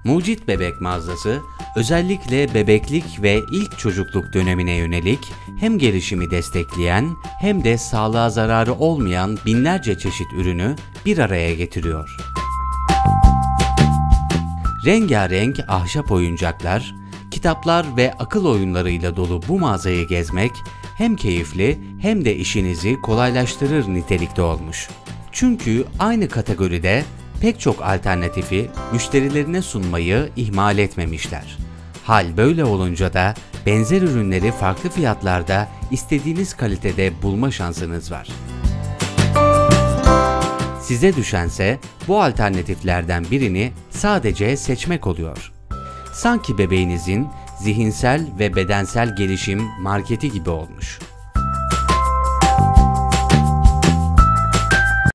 Mucit Bebek mağazası, özellikle bebeklik ve ilk çocukluk dönemine yönelik hem gelişimi destekleyen hem de sağlığa zararı olmayan binlerce çeşit ürünü bir araya getiriyor. Rengarenk ahşap oyuncaklar, kitaplar ve akıl oyunlarıyla dolu bu mağazayı gezmek hem keyifli hem de işinizi kolaylaştırır nitelikte olmuş. Çünkü aynı kategoride pek çok alternatifi müşterilerine sunmayı ihmal etmemişler. Hal böyle olunca da benzer ürünleri farklı fiyatlarda istediğiniz kalitede bulma şansınız var. Size düşense bu alternatiflerden birini sadece seçmek oluyor. Sanki bebeğinizin zihinsel ve bedensel gelişim marketi gibi olmuş.